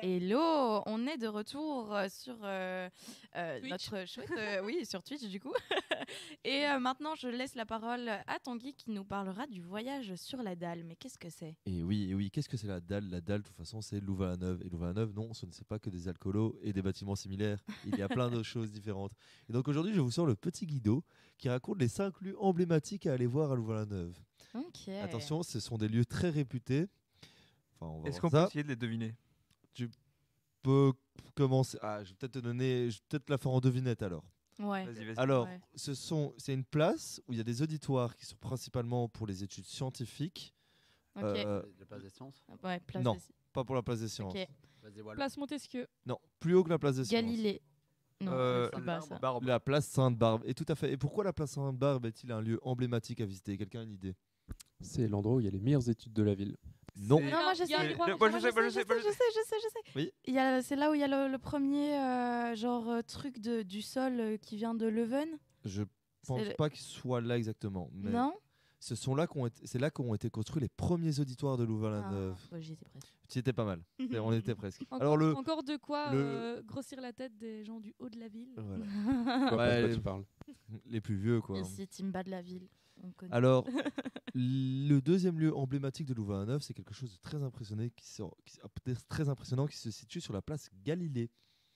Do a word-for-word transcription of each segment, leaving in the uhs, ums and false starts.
Hello, on est de retour euh, sur euh, euh, Twitch. notre chouette, euh, oui, sur Twitch du coup. Et euh, maintenant, je laisse la parole à Tanguy qui nous parlera du voyage sur la dalle. Mais qu'est-ce que c'est? Et oui, et oui, qu'est-ce que c'est la dalle? La dalle, de toute façon, c'est Louvain-la-Neuve. Et Louvain-la-Neuve, non, ce ne sont pas que des alcoolos et des bâtiments similaires. Il y a plein de choses différentes. Et donc aujourd'hui, je vous sors le petit guido qui raconte les cinq lieux emblématiques à aller voir à Louvain-la-Neuve. Ok. Attention, ce sont des lieux très réputés. Enfin, on va Est-ce voir qu'on peut ça. essayer de les deviner? Tu peux commencer. Ah, je vais peut-être te donner. Je vais peut-être la faire en devinette alors. Ouais. Vas-y, vas-y. Alors, Ouais. ce sont, c'est une place où il y a des auditoires qui sont principalement pour les études scientifiques. Ok. Euh, La place des sciences. Ouais, place non. des- pas pour la place des sciences. Ok. Vas-y, voilà. Place Montesquieu. Non, plus haut que la place des sciences. Galilée. Non, Euh, c'est pas ça. Barbe. La place Sainte-Barbe. Et tout à fait. Et pourquoi la place Sainte-Barbe est-il un lieu emblématique à visiter? Quelqu'un a une idée? C'est l'endroit où il y a les meilleures études de la ville. Non. C'est- Non, moi je Il y a sais. un miroir, Moi, moi, je je sais, moi, je sais, sais, moi, je sais, je sais, je sais. Oui. Il y a, c'est là où il y a le, le premier euh, genre euh, truc de, du sol euh, qui vient de Leuven. Je pense le- pas qu'il soit là exactement. Mais Non. ce sont là qu'ont été, c'est là qu'ont été construits les premiers auditoires de Ah, Louvain-la-Neuve. bah, j'y étais presque. Tu y étais pas mal. Et on était presque. Encore, Alors le. encore de quoi le- euh, grossir la tête des gens du haut de la ville. Voilà. Je vois pas de Ouais, quoi les- tu parles. Les plus vieux quoi. Ici, Timba de la ville. On connaît. Alors, le deuxième lieu emblématique de Louvain-la-Neuve, c'est quelque chose de très impressionnant qui, se- qui- peut-être très impressionnant qui se situe sur la place Galilée.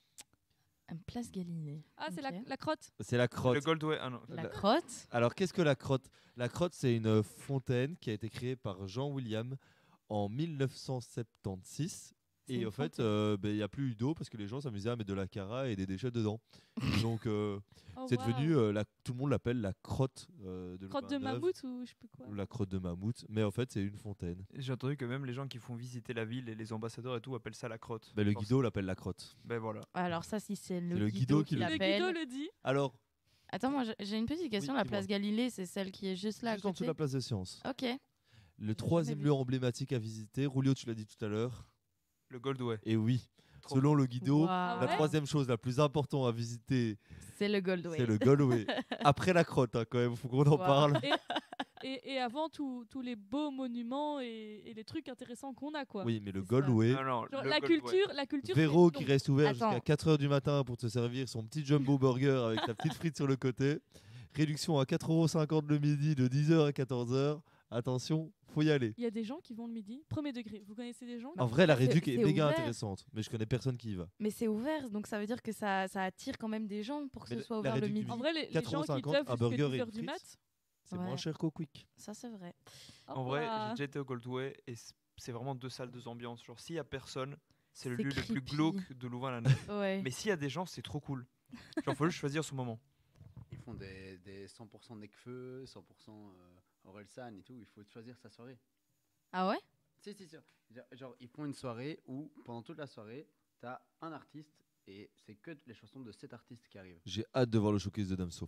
Une place Galilée. Ah, c'est la, Ok. la crotte. C'est la crotte. Le Goldway. Ah non. La La- crotte. Alors, qu'est-ce que la crotte? La crotte, c'est une fontaine qui a été créée par Jean William en mille neuf cent soixante-seize. C'est Et une en fait, fontaine. euh, ben, il n'y a plus eu d'eau parce que les gens s'amusaient à mettre de la cara et des déchets dedans. Donc, euh, Oh, c'est wow. devenu, euh, la, tout le monde l'appelle la crotte euh, de Crotte de Louvain-la-Neuve, mammouth ou je sais plus quoi. ou la crotte de mammouth. Mais en fait, c'est une fontaine. J'ai entendu que même les gens qui font visiter la ville et les ambassadeurs et tout appellent ça la crotte. Ben, le Genre, guido l'appelle la crotte. Ben voilà. Alors ça, si c'est le, le guido, guido qui qui le- Le l'appelle. guido le dit. Alors, Attends, moi j'ai- j'ai une petite question. Oui, la dis-moi. place Galilée, c'est celle qui est juste là à juste en dessous côté. de la place des sciences. Ok. Le troisième vu. lieu emblématique à visiter, Roulio, tu l'as dit tout à l'heure. Le Goldway. Et oui, Trop selon le guido, Waouh. Ah la ouais troisième chose la plus importante à visiter, C'est le Goldway. c'est le Goldway. Après la crotte, hein, quand même, faut qu'on en Wow. parle. Et, et avant tous tous les beaux monuments et, et les trucs intéressants qu'on a quoi. Oui, mais le C'est ça. Goldway, Non, non, Genre, le la Goldway. culture, la culture. Véro c'est- qui non. reste ouvert Attends. jusqu'à quatre heures du matin pour te servir son petit jumbo burger avec sa petite frite sur le côté. Réduction à quatre euros cinquante le midi de dix heures à quatorze heures. Attention, faut y aller. Il y a des gens qui vont le midi, premier degré. Vous connaissez des gens En vrai, la c'est- réduc est c'est méga ouvert. intéressante, mais je connais personne qui y va. Mais c'est ouvert, donc ça veut dire que ça, ça attire quand même des gens pour que Mais ce la- soit la ouvert le réduc du midi. En vrai, les, les quatre gens euros qui cinquante, teuvent un jusqu'à burger et dix une heures du frite. mat. C'est Ouais. moins cher qu'au Quick. Ça, c'est vrai. au En vrai, revoir. j'ai déjà été au Goldway et c- c'est vraiment deux salles, deux ambiances. Genre, s'il y a personne, c'est le C'est lieu le plus creepy. glauque de Louvain-la-Neuve. Ouais. Mais s'il y a des gens, c'est trop cool. Genre, faut juste choisir son moment. Ils font des, des cent pour cent Necfeu, cent pour cent euh, Orelsan et tout. Il faut choisir sa soirée. Ah ouais? Si, si, si. Genre, genre, ils font une soirée où, pendant toute la soirée, t'as un artiste et c'est que les chansons de cet artiste qui arrivent. J'ai hâte de voir le showcase de Damso.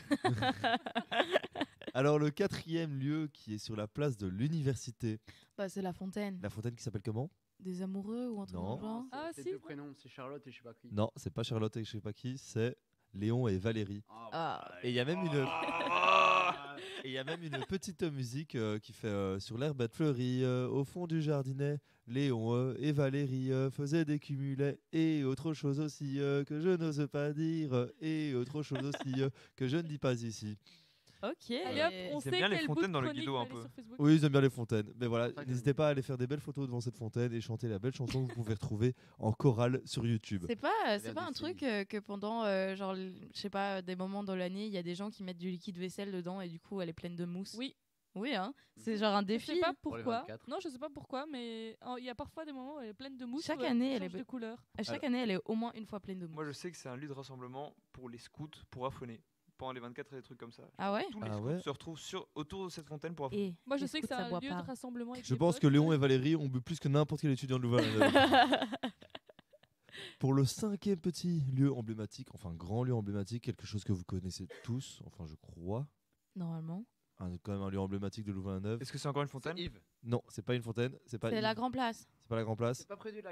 Alors, le quatrième lieu qui est sur la place de l'université, Bah, c'est la fontaine. la fontaine qui s'appelle comment? Des amoureux ou un truc Non. dans le genre? Ah, c'est si. deux prénoms, c'est Charlotte et je sais pas qui. Non, c'est pas Charlotte et je sais pas qui, c'est Léon et Valérie. Ah, Ah. ouais. Et il y a même une, Ah. et il y a même une petite musique euh, qui fait euh, sur l'herbette fleurie, euh, au fond du jardinet, Léon euh, et Valérie euh, faisaient des cumulets et autre chose aussi euh, que je n'ose pas dire euh, et autre chose aussi euh, que je ne dis pas ici. Ok. Allez hop, on Ils sait aiment bien les quel bout fontaines de dans le chronique guido, va un aller peu. sur Facebook. Oui, ils aiment bien les fontaines. Mais voilà, C'est ça que n'hésitez pas à aller faire des belles photos devant cette fontaine et chanter la belle chanson que vous pouvez retrouver en chorale sur YouTube. C'est pas, c'est Bien pas un défini. truc euh, que pendant, euh, genre, l- je sais pas, des moments dans l'année, il y a des gens qui mettent du liquide vaisselle dedans et du coup, elle est pleine de mousse. Oui. Oui, hein. C'est Mhm. genre un Je défi. sais pas Pour les pourquoi. vingt-quatre. Non, je sais pas pourquoi, mais oh, il y a parfois des moments où elle est pleine de mousse. Chaque où elle année, elle est change de be- couleur. Chaque année, elle est au moins une fois pleine de mousse. Moi, je sais que c'est un lieu de rassemblement pour les scouts, pour affonner. Pendant les vingt-quatre et des trucs comme ça. Ah ouais? Tous les Ah scouts ouais. se retrouvent sur, autour de cette fontaine pour affonner. Et Moi, je les sais que scouts, c'est ça un boit lieu pas. de rassemblement. avec Je des pense potes. que Léon et Valérie ont bu plus que n'importe quel étudiant de Louvain. Pour le cinquième petit lieu emblématique, enfin grand lieu emblématique, quelque chose que vous connaissez tous, enfin je crois, Normalement. un, quand même un lieu emblématique de Louvain-la-Neuve. Est-ce que c'est encore une C'est fontaine? Yves. Non, c'est pas une fontaine, c'est pas C'est Yves, la Grand Place. c'est pas la Grand Place. C'est pas près du lac.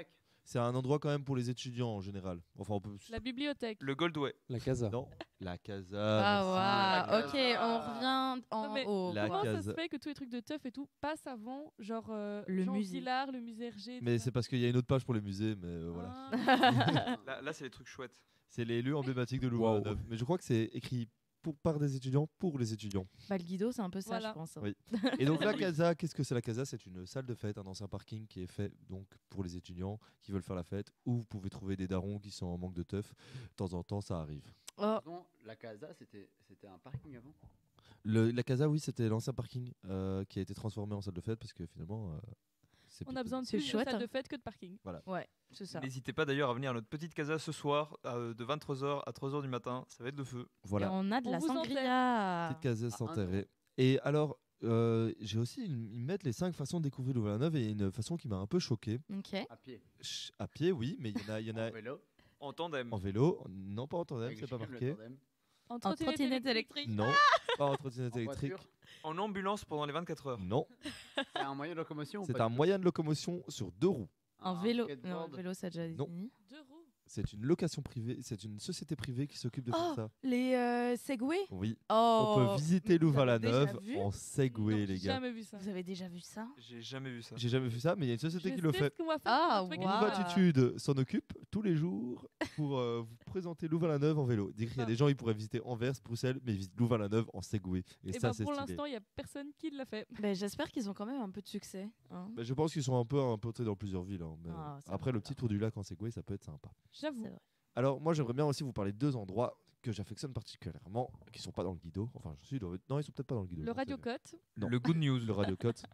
C'est un endroit quand même pour les étudiants en général. Enfin, on peut. La bibliothèque. Le Goldway. La casa. Non, la casa. Ah, merci. waouh. Ok, on revient en Non, mais haut. La Comment ça case. se fait que tous les trucs de teuf et tout passent avant, genre euh, Le Jean musée. Villard, le musée Hergé. Mais tout c'est parce qu'il y a une autre page pour les musées, mais euh, ça. voilà. Ah. Là, là, c'est les trucs chouettes. C'est les lieux emblématiques de Wow. Louvain-la-Neuve. Mais je crois que c'est écrit pour, par des étudiants pour les étudiants. Bah, le Guido, c'est un peu ça, Voilà. je pense. Oui. Et donc la casa, qu'est-ce que c'est la casa? C'est une salle de fête, un ancien parking qui est fait donc pour les étudiants qui veulent faire la fête, où vous pouvez trouver des darons qui sont en manque de teuf. De temps en temps, ça arrive. Oh, Non, la casa, c'était c'était un parking avant. Le- la casa, oui, c'était l'ancien parking euh, qui a été transformé en salle de fête parce que finalement, euh, c'est On a plutôt- besoin de C'est plus de chouette, salle hein. de fête que de parking. ouais, c'est ça. N'hésitez pas d'ailleurs à venir à notre petite casa ce soir euh, de vingt-trois heures à trois heures du matin. Ça va être le feu. Et Voilà, on a de On la vous enterre. sangria. petite casa Ah, s'enterrer. Et alors, euh, j'ai aussi une, ils mettent les cinq façons de découvrir Louvain-la-Neuve et il y a une façon qui m'a un peu choqué. Ok. À pied. Ch- À pied, oui, mais il y en a, il y en a En vélo. En tandem. en vélo. Non, pas en tandem, avec c'est pas chacun le marqué. tandem. En En trottinette trottinette électrique. électrique. Non, pas en trottinette En électrique. voiture. En ambulance pendant les vingt-quatre heures. Non, C'est un moyen de locomotion ou c'est pas un du tout? moyen de locomotion sur deux roues. En Un vélo. Non, skateboard. vélo, ça a déjà Non. dit. Deux roues. C'est une location privée, c'est une société privée qui s'occupe de faire Oh, ça. les euh, Segway. Oui, Oh. on peut visiter vous avez Louvain-la-Neuve déjà vu en Segway, Non, les j'ai gars. jamais vu ça. Vous avez déjà vu ça? J'ai jamais vu ça. J'ai jamais vu ça, mais il y a une société Je qui le sais fait. ce qu'on va faire Ah, pour notre waouh. magasin. Louvatitude s'en occupe tous les jours pour euh, vous présenter Louvain-la-Neuve en vélo. Dire qu'il y a Ah. des gens, ils pourraient visiter Anvers, Bruxelles, mais ils visitent Louvain-la-Neuve en Segway. Et, Et ça, ben, c'est pour stylé. l'instant, il n'y a personne qui l'a fait. Ben, j'espère qu'ils ont quand même un peu de succès. hein. Bah, je pense qu'ils sont un peu implantés dans plusieurs villes. hein, mais Ah, ça après, va, le petit ça tour du lac en Segway, ça peut être sympa. J'avoue. C'est vrai. Alors, moi, j'aimerais bien aussi vous parler de deux endroits que j'affectionne particulièrement, qui sont pas dans le guido. Enfin, je suis dans... Non, ils sont peut-être pas dans le guido. Le j'en sais Radio rien. Cote. Non. Le Good News. Le Radio Cote.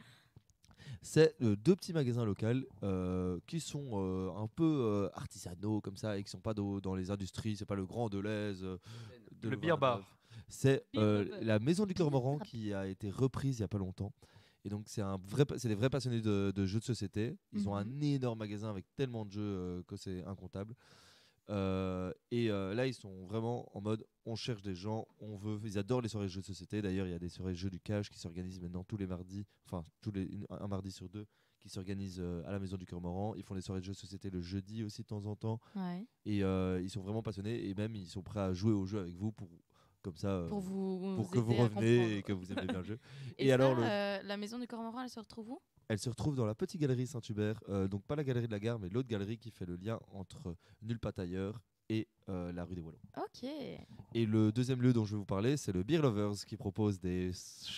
C'est euh, deux petits magasins locaux euh, qui sont euh, un peu euh, artisanaux comme ça et qui sont pas dans, dans les industries. C'est pas le Grand Deleuze. euh, de Le Beer Bar. Louvain-la-Neuve. C'est Beer euh, Bar. la Maison du Cormoran qui a été reprise il y a pas longtemps. Et donc c'est un vrai, pa- c'est des vrais passionnés de, de jeux de société. Ils ont un énorme magasin avec tellement de jeux euh, que c'est incontable. Euh, et euh, là, ils sont vraiment en mode on cherche des gens, on veut. Ils adorent les soirées de jeux de société. D'ailleurs, il y a des soirées jeux du cash qui s'organisent maintenant tous les mardis, enfin tous les une- un mardi sur deux, qui s'organisent euh, à la Maison du Cormoran. Ils font des soirées de jeux de société le jeudi aussi de temps en temps. Ouais. Et euh, ils sont vraiment passionnés et même ils sont prêts à jouer au jeu avec vous pour comme ça euh, Pour vous, pour vous que vous aider à reveniez comprendre. et que vous aimez bien le jeu. Et, Et ça, alors, le- euh, la maison du Cormoran, elle se retrouve où? Elle se retrouve dans la petite galerie Saint-Hubert, euh, donc pas la galerie de la gare, mais l'autre galerie qui fait le lien entre Nulle Part Ailleurs et euh, la rue des Wallons. Ok. Et le deuxième lieu dont je vais vous parler, c'est le Beer Lovers qui propose des,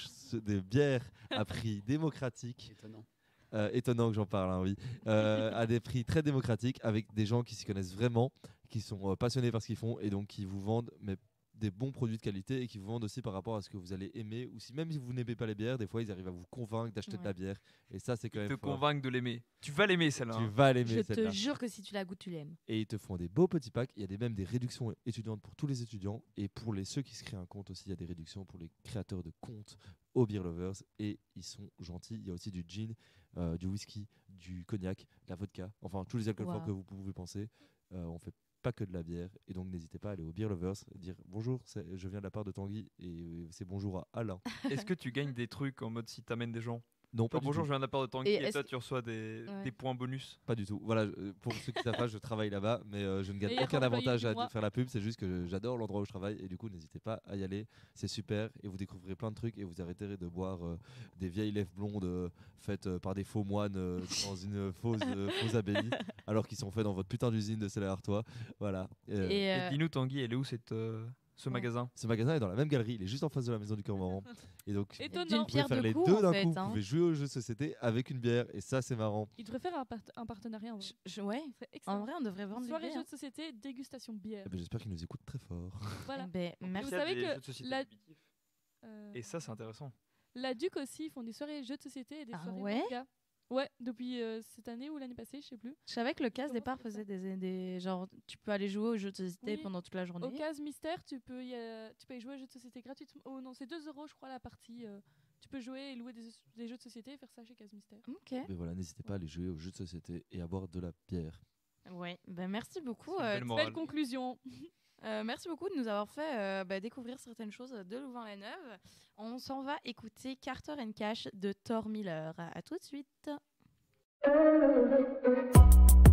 des bières à prix démocratique. Étonnant. Euh, étonnant que j'en parle, hein, oui. Euh, à des prix très démocratiques, avec des gens qui s'y connaissent vraiment, qui sont euh, passionnés par ce qu'ils font et donc qui vous vendent mais, des bons produits de qualité et qui vous vendent aussi par rapport à ce que vous allez aimer. Ou si même si vous n'aimez pas les bières, des fois ils arrivent à vous convaincre d'acheter de la Ouais. bière. Et ça, c'est quand Ils même te fort. convainquent de l'aimer. Tu vas l'aimer celle-là. Tu hein. vas Je l'aimer te celle-là. jure que si tu la goûtes, tu l'aimes. Et ils te font des beaux petits packs. Il y a des, même des réductions étudiantes pour tous les étudiants. Et pour les, ceux qui se créent un compte aussi, il y a des réductions pour les créateurs de comptes aux Beer Lovers. Et ils sont gentils. Il y a aussi du gin, euh, du whisky, du cognac, de la vodka. Enfin, tous les alcools forts Wow. que vous pouvez penser. Euh, on fait pas que de la bière. Et donc, n'hésitez pas à aller aux Beer Lovers, dire bonjour, c'est- je viens de la part de Tanguy. Et euh, c'est bonjour à Alain. Est-ce que tu gagnes des trucs en mode si t'amènes des gens? Non, pas Genre, du bonjour, tout. je viens de la part de Tanguy Et et, est-ce toi que- tu reçois des, Ouais. des points bonus. Pas du tout. Voilà, je- pour ceux qui savent pas, je travaille là-bas, mais euh, je ne gagne Meilleur aucun employé avantage du à mois. faire la pub. C'est juste que j'adore l'endroit où je travaille et du coup, n'hésitez pas à y aller. C'est super et vous découvrirez plein de trucs et vous arrêterez de boire euh, des vieilles lèvres blondes euh, faites euh, par des faux moines euh, dans une fausse, euh, fausse abbaye, alors qu'ils sont faits dans votre putain d'usine de Celle Artois. Voilà. Euh, Et, Et euh, dis-nous Tanguy, elle est où cette, euh, ce Ouais. magasin? Ce magasin est dans la même galerie. Il est juste en face de la maison du Cormoran. Et donc, vous Étonnant. D'une pouvez pierre faire deux les coups, deux en d'un fait, coup. hein. Vous pouvez jouer aux jeux de société avec une bière et ça, c'est marrant. Il devrait faire un, part- un partenariat en vrai. je- je- ouais. Ce serait En excellent. vrai, on devrait vendre des Soirée bières. jeux de société, dégustation bière. Eh ben, J'espère qu'ils nous écoutent très fort. Voilà. Ben, merci. Vous savez Il y a des que jeux de société la- primitifs. Euh, Et ça, c'est intéressant. La Duc aussi, ils font des soirées jeux de société et des Ah soirées ouais manga. Ouais, depuis euh, cette année ou l'année passée, je sais plus. Je savais que le casse Comment départ ça s'appelle faisait des, des. Genre, tu peux aller jouer aux jeux de société Oui. pendant toute la journée. Au Case Mystère, tu peux, y, euh, tu peux y jouer aux jeux de société gratuitement. Oh non, c'est deux euros, je crois, la partie. euh, tu peux jouer et louer des, des jeux de société et faire ça chez Case Mystère. Ok. Mais voilà, n'hésitez pas à aller jouer aux jeux de société et à boire de la bière. Ouais. Ben, merci beaucoup. C'est une euh, belle morale. Belle conclusion. Euh, merci beaucoup de nous avoir fait euh, bah, découvrir certaines choses de Louvain-la-Neuve. On s'en va écouter Carter and Cash de Thor Miller. À tout de suite.